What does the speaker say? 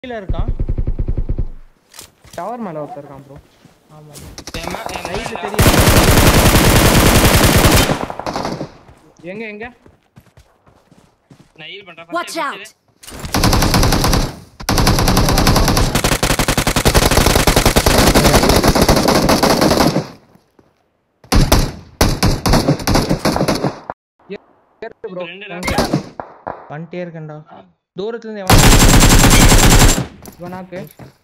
கீழ இருக்கான். டவர் மேல ஒருத்தர் இருக்கான் ப்ரோ. ஆமா ரைட்ல தெரியும். எங்க நான் ஹீல் பண்றேன். Watch out. ப்ரோ பண்ணிட்டே இருக்கேன்டா. தூரத்துல இருந்து இவனாக்கு